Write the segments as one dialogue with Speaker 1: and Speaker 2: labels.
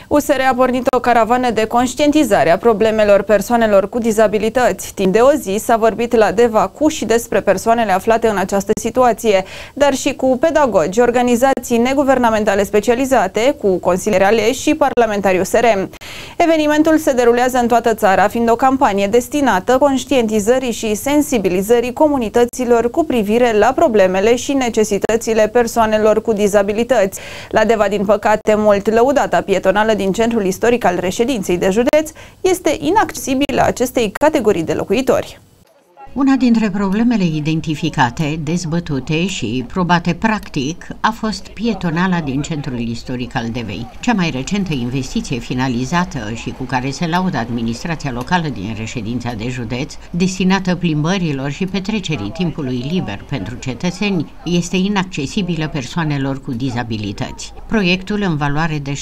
Speaker 1: USR a pornit o caravană de conștientizare a problemelor persoanelor cu dizabilități. Timp de o zi s-a vorbit la Deva cu și despre persoanele aflate în această situație, dar și cu pedagogi, organizații neguvernamentale specializate, cu consilieri aleși și parlamentari USR. Evenimentul se derulează în toată țara, fiind o campanie destinată conștientizării și sensibilizării comunităților cu privire la problemele și necesitățile persoanelor cu dizabilități. La Deva, din păcate, mult lăudata pietonală din centrul istoric al reședinței de județ este inaccesibilă acestei categorii de locuitori.
Speaker 2: Una dintre problemele identificate, dezbătute și probate practic a fost pietonala din centrul istoric al Devei. Cea mai recentă investiție finalizată și cu care se laudă administrația locală din reședința de județ, destinată plimbărilor și petrecerii timpului liber pentru cetățeni, este inaccesibilă persoanelor cu dizabilități. Proiectul, în valoare de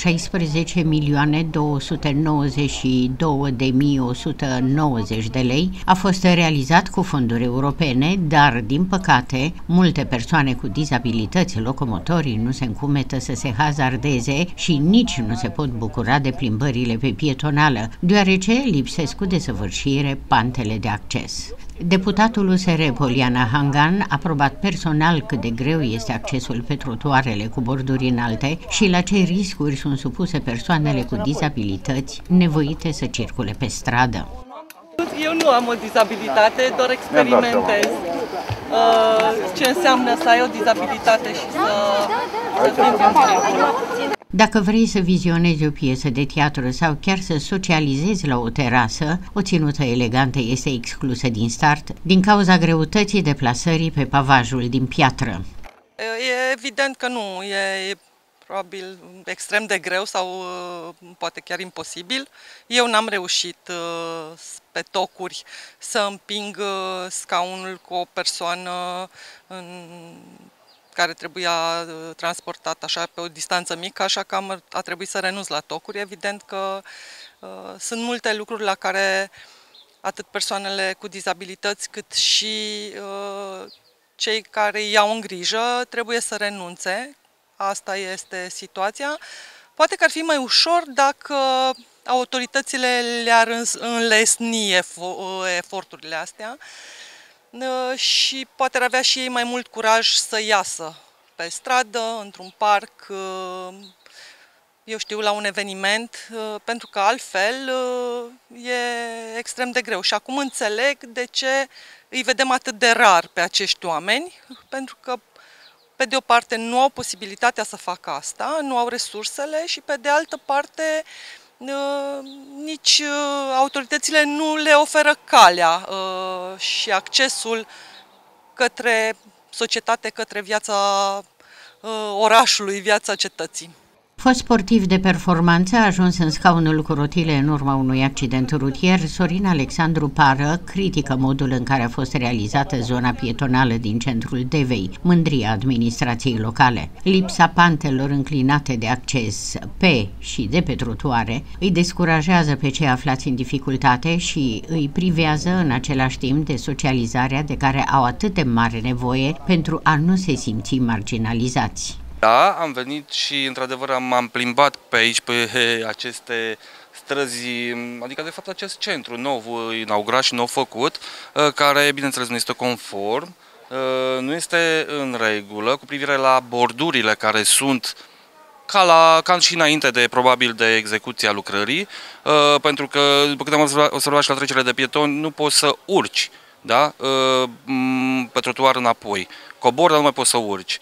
Speaker 2: 16.292.190 de lei, a fost realizat cu fonduri europene, dar, din păcate, multe persoane cu dizabilități locomotorii nu se încumetă să se hazardeze și nici nu se pot bucura de plimbările pe pietonală, deoarece lipsesc cu desăvârșire pantele de acces. Deputatul USR Poliana Hangan a probat personal cât de greu este accesul pe trotuarele cu borduri înalte și la ce riscuri sunt supuse persoanele cu dizabilități nevoite să circule pe stradă.
Speaker 3: Eu nu am o dizabilitate, doar experimentez ce înseamnă să ai o dizabilitate și să fii în circul.
Speaker 2: Dacă vrei să vizionezi o piesă de teatru sau chiar să socializezi la o terasă, o ținută elegantă este exclusă din start din cauza greutății deplasării pe pavajul din piatră.
Speaker 3: E evident că nu, e probabil extrem de greu sau poate chiar imposibil. Eu n-am reușit pe tocuri să împing scaunul cu o persoană care trebuia transportat așa pe o distanță mică, așa că a trebuit să renunț la tocuri. Evident că sunt multe lucruri la care atât persoanele cu dizabilități cât și cei care iau în grijă trebuie să renunțe. Asta este situația. Poate că ar fi mai ușor dacă autoritățile le-ar înlesni eforturile astea și poate ar avea și ei mai mult curaj să iasă pe stradă, într-un parc, eu știu, la un eveniment, pentru că altfel e extrem de greu. Și acum înțeleg de ce îi vedem atât de rar pe acești oameni, pentru că pe de o parte nu au posibilitatea să facă asta, nu au resursele și pe de altă parte nici autoritățile nu le oferă calea și accesul către societate, către viața orașului, viața cetății.
Speaker 2: Fost sportiv de performanță, a ajuns în scaunul cu rotile în urma unui accident rutier, Sorin Alexandru Pară critică modul în care a fost realizată zona pietonală din centrul Devei, mândria administrației locale. Lipsa pantelor înclinate de acces pe și de pe trotuare îi descurajează pe cei aflați în dificultate și îi privează în același timp de socializarea de care au atât de mare nevoie pentru a nu se simți marginalizați.
Speaker 4: Da, am venit și într-adevăr m-am plimbat pe aici, pe aceste străzi, adică de fapt acest centru nou inaugurat și nou făcut, care bineînțeles nu este conform, nu este în regulă cu privire la bordurile care sunt ca și înainte de probabil de execuția lucrării, pentru că după câte am observat și la trecerile de pietoni nu poți să urci, da? Pe trotuar înapoi. Cobor, dar nu mai poți să urci.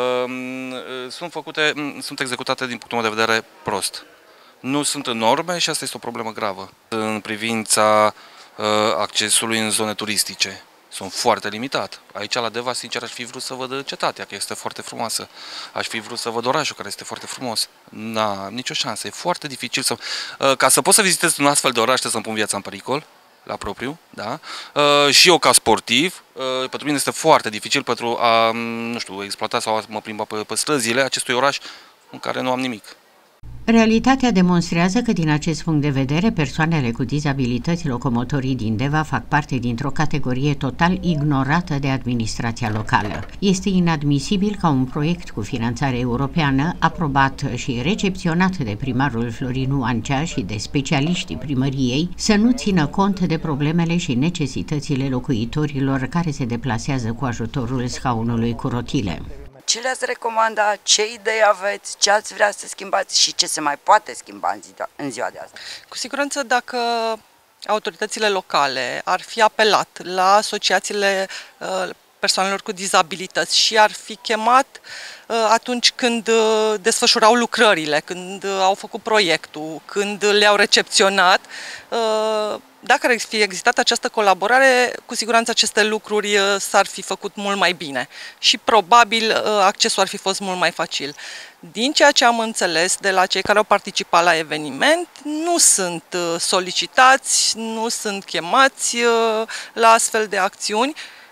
Speaker 4: Sunt executate din punctul meu de vedere prost. Nu sunt în norme și asta este o problemă gravă. În privința accesului în zone turistice, sunt foarte limitat. Aici la Deva, sincer, aș fi vrut să văd cetatea, că este foarte frumoasă. Aș fi vrut să văd orașul, care este foarte frumos. N-am nicio șansă, e foarte dificil să... Ca să pot să vizitez un astfel de oraș, trebuie să-mi pun viața în pericol, la propriu, da? Și eu ca sportiv, pentru mine este foarte dificil pentru a, nu știu, exploata sau a mă plimba pe străzile acestui oraș în care nu am nimic.
Speaker 2: Realitatea demonstrează că, din acest punct de vedere, persoanele cu dizabilități locomotorii din Deva fac parte dintr-o categorie total ignorată de administrația locală. Este inadmisibil ca un proiect cu finanțare europeană, aprobat și recepționat de primarul Florin Oancea și de specialiștii primăriei, să nu țină cont de problemele și necesitățile locuitorilor care se deplasează cu ajutorul scaunului cu rotile.
Speaker 5: Ce le-ați recomanda, ce idei aveți, ce ați vrea să schimbați și ce se mai poate schimba în ziua de astăzi?
Speaker 3: Cu siguranță, dacă autoritățile locale ar fi apelat la asociațiile persoanelor cu dizabilități și ar fi chemat atunci când desfășurau lucrările, când au făcut proiectul, când le-au recepționat, dacă ar fi existat această colaborare, cu siguranță aceste lucruri s-ar fi făcut mult mai bine și probabil accesul ar fi fost mult mai facil. Din ceea ce am înțeles de la cei care au participat la eveniment, nu sunt solicitați, nu sunt chemați la astfel de acțiuni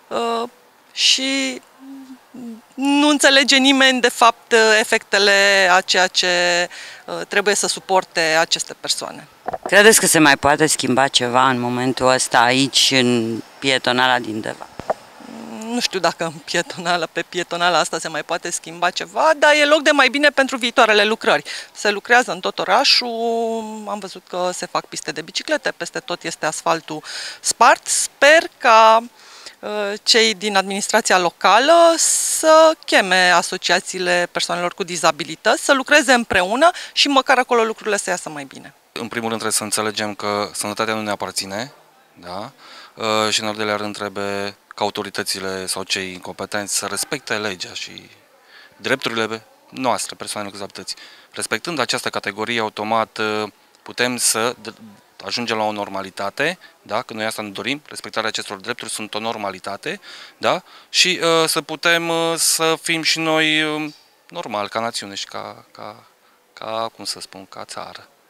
Speaker 3: și nu înțelege nimeni, de fapt, efectele a ceea ce trebuie să suporte aceste persoane.
Speaker 5: Credeți că se mai poate schimba ceva în momentul ăsta aici, în pietonala din Deva?
Speaker 3: Nu știu dacă pe pietonala asta se mai poate schimba ceva, dar e loc de mai bine pentru viitoarele lucrări. Se lucrează în tot orașul, am văzut că se fac piste de biciclete, peste tot este asfaltul spart. Sper ca cei din administrația locală să cheme asociațiile persoanelor cu dizabilități, să lucreze împreună și măcar acolo lucrurile să iasă mai bine.
Speaker 4: În primul rând trebuie să înțelegem că sănătatea nu ne aparține, da? Și în al doilea rând trebuie ca autoritățile sau cei incompetenți să respecte legea și drepturile noastre, persoanelor cu dizabilități. Respectând această categorie, automat putem să ajungem la o normalitate, da? Că noi asta ne dorim, respectarea acestor drepturi sunt o normalitate, da? Și să putem să fim și noi normal, ca națiune și ca cum să spun, ca țară.